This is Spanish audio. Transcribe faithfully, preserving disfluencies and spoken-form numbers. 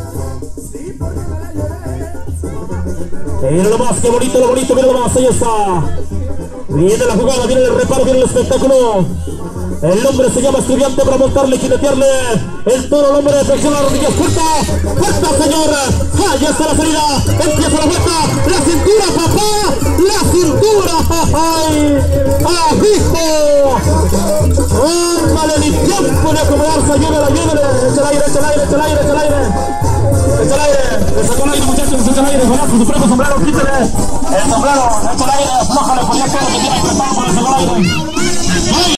Mira nomás, qué bonito, lo bonito, mira nomás, ahí está. Viene la jugada, viene el reparo, viene el espectáculo. El hombre se llama Estudiante para montarle y jinetearle el toro, el hombre de flexión, las rodillas, puerta, puerta, señor. Ahí está la salida, empieza la vuelta, la cintura, papá, la cintura, ay, ajijo. Órmale, ni tiempo de acomodarse, ayúdale, ayúdale, echa el aire, echa el aire, echa el aire, echa el aire. Echa el aire, le sacó el aire, muchachos, echa el aire, con su propio sombrero, quítale el sombrero, echa el aire, aflójale, pues ya creo que tiene que estar por el aire.